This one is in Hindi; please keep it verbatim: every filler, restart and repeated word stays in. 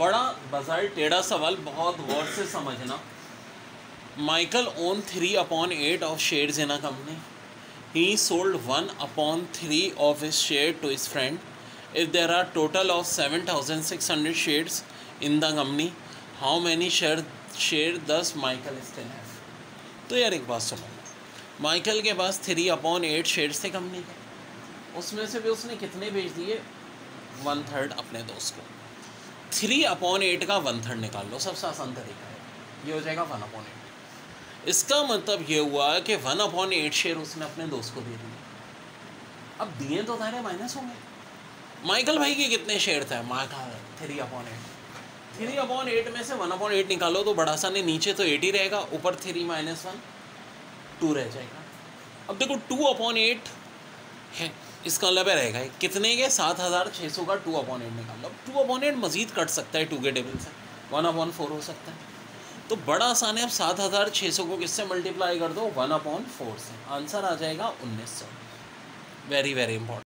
बड़ा बाजार टेढ़ा सवाल, बहुत गौर से समझना। Michael own three upon eight of shares in a company. He sold one upon three of his share to his friend. If there are total of seven thousand six hundred shares in the company, how many share share does Michael still have? तो यार एक बात सुनो, माइकल के पास थ्री अपॉन एट शेयर्स थे कंपनी के, उसमें से भी उसने कितने बेच दिए? वन थर्ड अपने दोस्त को. थ्री अपॉन एट का वन थर्ड निकाल लो, सबसे आसान तरीका है, ये हो जाएगा वन अपॉन एट. इसका मतलब ये हुआ कि वन अपॉन एट शेयर उसने अपने दोस्त को दे दिए. अब दिए तो सारे माइनस होंगे. माइकल भाई के कितने शेयर थे? Michael three upon eight. Three upon eight में से वन अपॉन एट निकालो तो बड़ा आसान है, नीचे तो एट ही रहेगा, ऊपर थ्री माइनस वन टू रह जाएगा. अब देखो टू अपॉन एट है, इसका मतलब रहेगा कितने के? सात हज़ार छः सौ का टू अपॉन एट निकाल लो. अब two upon eight Majeed cut सकता है टू के टेबल से, वन अपॉन फोर हो सकता है. तो बड़ा आसान है. अब सात हज़ार छः सौ को किससे मल्टीप्लाई कर दो? वन अपॉन फोर से. आंसर आ जाएगा उन्नीस सौ. Very very important.